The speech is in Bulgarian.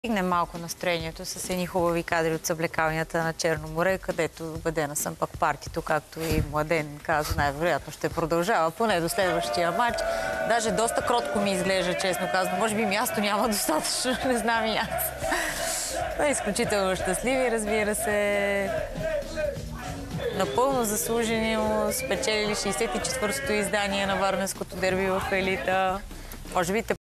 Стигне малко настроението с едни хубави кадри от съблекалнята на Черно море, където убедена съм пък партито, както и Младен каза, най-вероятно ще продължава поне до следващия матч. Даже доста кротко ми изглежда, честно казано. Може би място няма достатъчно, не знам и аз. Но изключително щастливи, разбира се. Напълно заслужени, спечелили 64-то издание на Варненското дерби в елита. Може би те